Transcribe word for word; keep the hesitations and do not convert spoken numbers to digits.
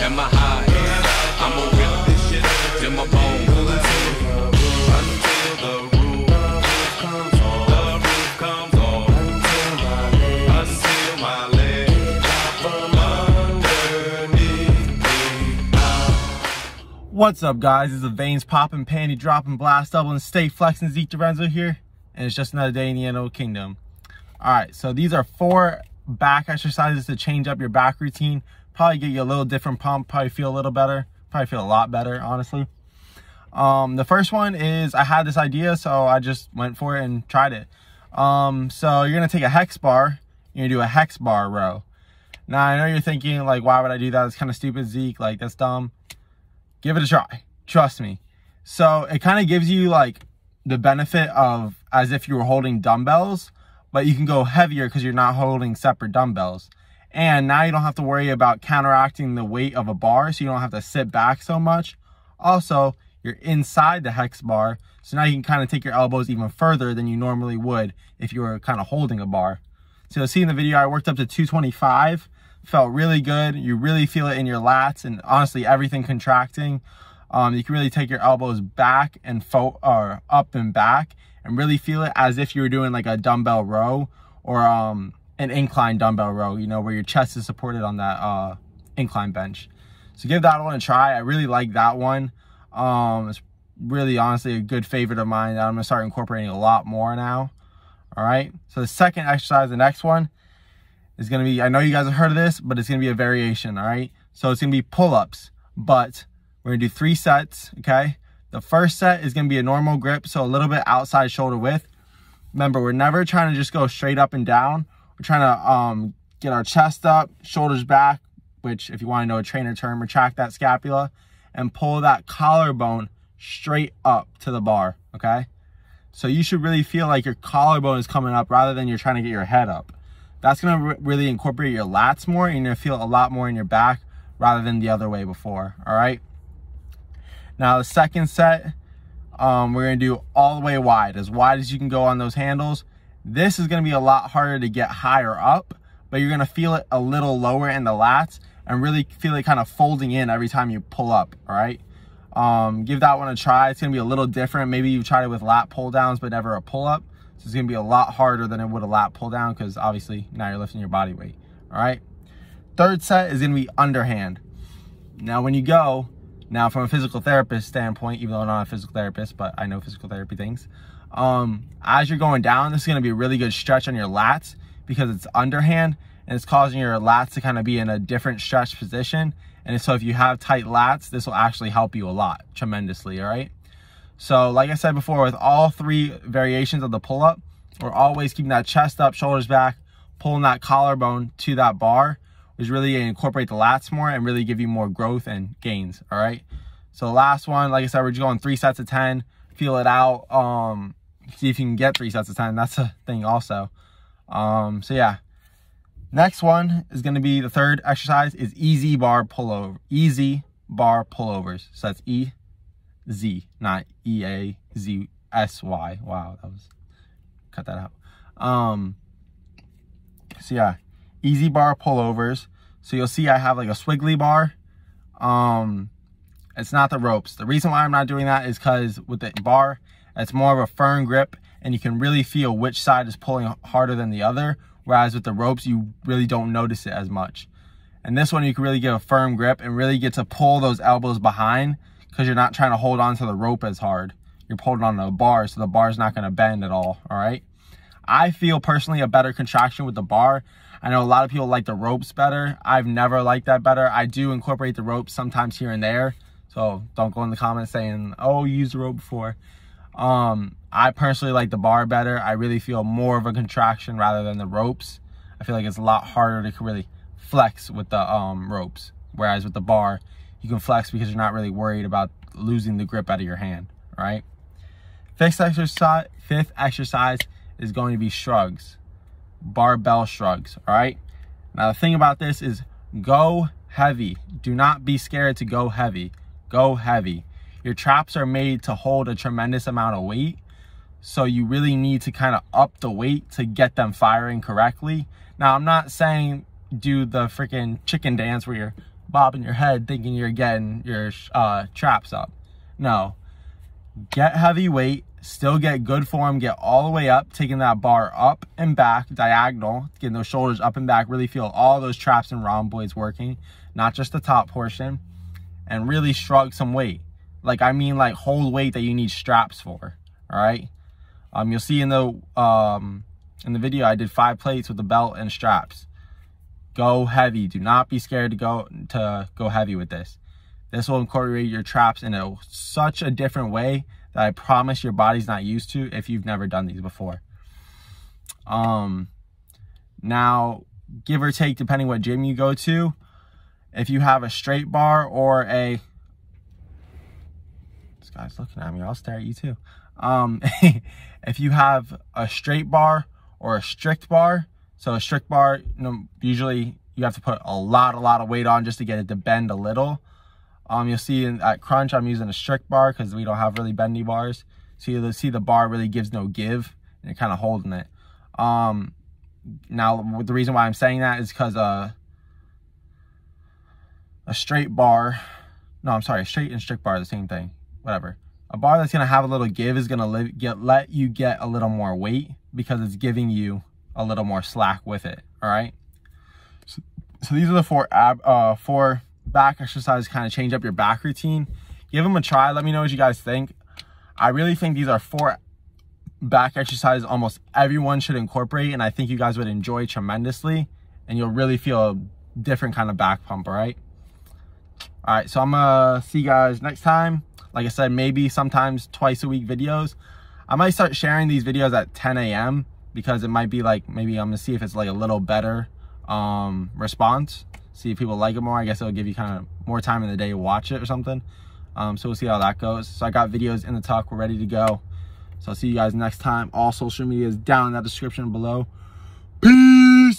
and my high. I'ma whip this shit till my bones. Until the roof comes on. The roof comes on. Until my legs from underneath me. What's up, guys? This is the Veins Poppin', Panty Droppin', Blast Doubling, Stay Flexin' Zeke Dorenzo here, and it's just another day in the Animal Kingdom. All right, so these are four back exercises to change up your back routine. Probably get you a little different pump, probably feel a little better, probably feel a lot better, honestly. Um, the first one is, I had this idea, so I just went for it and tried it. Um, so you're gonna take a hex bar, you're gonna do a hex bar row. Now, I know you're thinking, like, why would I do that? It's kind of stupid, Zeke, like, that's dumb. Give it a try, trust me. So it kind of gives you, like, the benefit of as if you were holding dumbbells, but you can go heavier because you're not holding separate dumbbells. And now you don't have to worry about counteracting the weight of a bar, so you don't have to sit back so much. Also, you're inside the hex bar, so now you can kind of take your elbows even further than you normally would if you were kind of holding a bar. So you'll see in the video, I worked up to two twenty-five, felt really good. You really feel it in your lats and honestly everything contracting. Um, you can really take your elbows back and fo or up and back and really feel it as if you were doing like a dumbbell row or um, an incline dumbbell row, you know, where your chest is supported on that uh, incline bench. So give that one a try. I really like that one. Um, it's really honestly a good favorite of mine that I'm gonna start incorporating a lot more now. All right, so the second exercise, the next one, is gonna be, I know you guys have heard of this, but it's gonna be a variation, all right? So it's gonna be pull-ups, but we're gonna do three sets, okay? The first set is gonna be a normal grip, so a little bit outside shoulder width. Remember, we're never trying to just go straight up and down. We're trying to um, get our chest up, shoulders back, which if you wanna know a trainer term, retract that scapula, and pull that collarbone straight up to the bar, okay? So you should really feel like your collarbone is coming up rather than you're trying to get your head up. That's gonna re really incorporate your lats more, and you're gonna feel a lot more in your back rather than the other way before, all right? Now the second set, um, we're gonna do all the way wide, as wide as you can go on those handles. This is gonna be a lot harder to get higher up, but you're gonna feel it a little lower in the lats and really feel it kind of folding in every time you pull up, all right? Um, give that one a try. It's gonna be a little different. Maybe you've tried it with lat pull downs, but never a pull up. So it's gonna be a lot harder than it would a lat pull down because obviously now you're lifting your body weight, all right? Third set is gonna be underhand. Now when you go, now from a physical therapist standpoint, even though I'm not a physical therapist, but I know physical therapy things, um, as you're going down, this is gonna be a really good stretch on your lats because it's underhand and it's causing your lats to kind of be in a different stretch position. And so if you have tight lats, this will actually help you a lot, tremendously, all right? So like I said before, with all three variations of the pull-up, we're always keeping that chest up, shoulders back, pulling that collarbone to that bar, which really incorporate the lats more and really give you more growth and gains, all right? So the last one, like I said, we're just going three sets of ten, feel it out, um, see if you can get three sets of ten, that's a thing also. Um, so yeah. Next one is gonna be, the third exercise is easy bar pullover, easy bar pullovers. So that's E Z, not E A Z S Y. Wow, that was, cut that out. Um, so yeah, easy bar pullovers. So you'll see I have like a swiggly bar. Um, it's not the ropes. The reason why I'm not doing that is because with the bar, it's more of a firm grip and you can really feel which side is pulling harder than the other. Whereas with the ropes, you really don't notice it as much. And this one, you can really get a firm grip and really get to pull those elbows behind because you're not trying to hold on to the rope as hard. You're holding on to the bar, so the bar's not gonna bend at all, all right? I feel personally a better contraction with the bar. I know a lot of people like the ropes better. I've never liked that better. I do incorporate the ropes sometimes here and there. So don't go in the comments saying, oh, you used the rope before. Um, I personally like the bar better. I really feel more of a contraction rather than the ropes. I feel like it's a lot harder to really flex with the um, ropes. Whereas with the bar, you can flex because you're not really worried about losing the grip out of your hand, all right? Fifth exercise, fifth exercise is going to be shrugs, barbell shrugs, all right? Now the thing about this is go heavy. Do not be scared to go heavy. Go heavy. Your traps are made to hold a tremendous amount of weight. So you really need to kind of up the weight to get them firing correctly. Now, I'm not saying do the freaking chicken dance where you're bobbing your head thinking you're getting your uh, traps up. No. Get heavy weight, still get good form, get all the way up, taking that bar up and back, diagonal, getting those shoulders up and back, really feel all those traps and rhomboids working, not just the top portion, and really shrug some weight. Like, I mean, like, hold weight that you need straps for, all right? Um, you'll see in the, um, in the video, I did five plates with the belt and straps. Go heavy. Do not be scared to go, to go heavy with this. This will incorporate your traps in a, such a different way that I promise your body's not used to if you've never done these before. Um, now, give or take, depending what gym you go to, if you have a straight bar or a... This guy's looking at me. I'll stare at you too. Um, if you have a straight bar or a strict bar, so a strict bar, you know, usually you have to put a lot, a lot of weight on just to get it to bend a little. Um, you'll see in, at crunch, I'm using a strict bar because we don't have really bendy bars. So you'll see the bar really gives no give, and you're kind of holding it. Um, now, the reason why I'm saying that is because uh, a straight bar, no, I'm sorry, a straight and strict bar are the same thing, whatever. A bar that's going to have a little give is going to get let you get a little more weight because it's giving you a little more slack with it, all right? So, so these are the four ab, uh, four back exercises, kind of change up your back routine. Give them a try. Let me know what you guys think. I really think these are four back exercises almost everyone should incorporate, and I think you guys would enjoy tremendously, and you'll really feel a different kind of back pump, all right? All right, so I'm gonna see you guys next time. Like I said, maybe sometimes twice a week videos. I might start sharing these videos at ten A M because it might be like, maybe I'm gonna see if it's like a little better um, response. See if people like it more. I guess it'll give you kind of more time in the day to watch it or something. Um, so we'll see how that goes. So I got videos in the tuck. We're ready to go. So I'll see you guys next time. All social media is down in that description below. Peace.